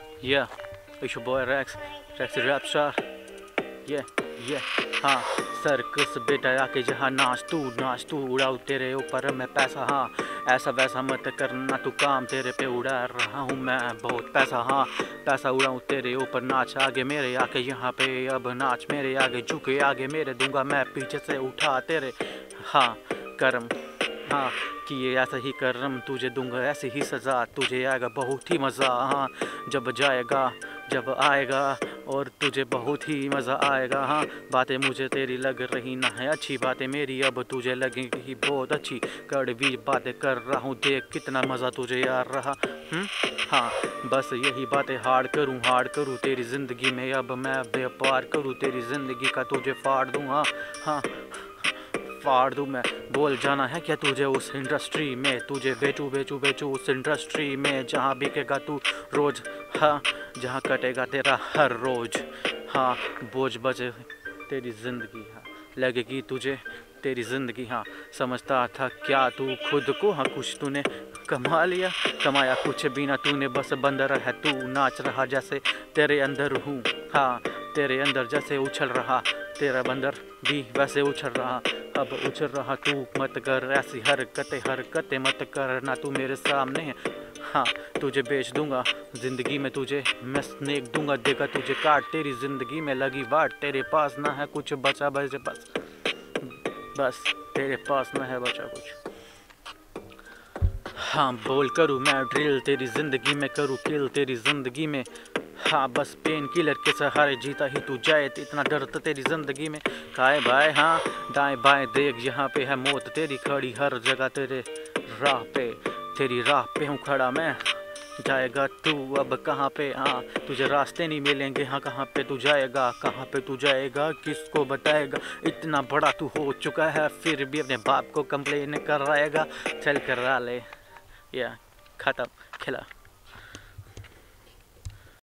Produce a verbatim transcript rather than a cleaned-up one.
Yeah, it's your boy Rex, Rex the rap star. Yeah, yeah, हाँ circus बेटा आके जहाँ नाच तू नाच तू उड़ाऊ तेरे ऊपर मैं पैसा हाँ ऐसा वैसा मत करना तू काम तेरे पे उड़ा रहा हूँ मैं बहुत पैसा हाँ पैसा उड़ाऊँ तेरे ऊपर नाच आगे मेरे आके यहाँ पे अब नाच मेरे आगे झुके आगे मेरे दूंगा मैं पीछे से उठा तेरे हाँ करम हाँ कि ऐसा ही करम तुझे दूंगा ऐसी ही सज़ा तुझे आएगा बहुत ही मज़ा हाँ जब जाएगा जब आएगा और तुझे बहुत ही मज़ा आएगा हाँ बातें मुझे तेरी लग रही ना है अच्छी बातें मेरी अब तुझे लगेंगी बहुत अच्छी कड़वी बातें कर रहा हूँ देख कितना मज़ा तुझे यार रहा हम्म हाँ बस यही बातें हार्ड करूँ हार्ड करूँ तेरी ज़िंदगी में अब मैं व्यापार करूँ तेरी ज़िंदगी का तुझे फाड़ दूँ हाँ हाँ फाड़ दूँ मैं बोल जाना है क्या तुझे उस इंडस्ट्री में तुझे बेचू बेचू बेचू उस इंडस्ट्री में जहाँ बिकेगा तू रोज़ हाँ जहाँ कटेगा तेरा हर रोज़ हाँ बोझ बचे तेरी ज़िंदगी हाँ लगेगी तुझे तेरी ज़िंदगी हाँ समझता था क्या तू खुद को हाँ कुछ तूने कमा लिया कमाया कुछ बिना तूने बस बंदर है तू नाच रहा जैसे तेरे अंदर हूँ हाँ तेरे अंदर जैसे उछल रहा तेरा बंदर भी वैसे उछल रहा अब उछल रहा तू मत कर ऐसी हरकतें हरकतें मत कर ना तू मेरे सामने है हाँ तुझे बेच दूंगा ज़िंदगी में तुझे मैं स्नेक दूंगा देगा तुझे काट तेरी ज़िंदगी में लगी वाट तेरे पास ना है कुछ बचा बचे बस बस तेरे पास ना है बचा कुछ हाँ बोल करूँ मैं ड्रिल तेरी ज़िंदगी में करूँ किल तेरी ज़िंदगी में हाँ बस पेन किलर के सहारे जीता ही तू जाए इतना डर तो तेरी ज़िंदगी में खाए बाएं हाँ दाएं बाएं देख यहाँ पे है मौत तेरी खड़ी हर जगह तेरे राह पे तेरी राह पे हूँ खड़ा मैं जाएगा तू अब कहाँ पे हाँ तुझे रास्ते नहीं मिलेंगे हाँ कहाँ पे तू जाएगा कहाँ पे तू जाएगा किसको बताएगा इतना बड़ा तू हो चुका है फिर भी अपने बाप को कंप्लेन कराएगा चल कर ले या ख़त्म खिला।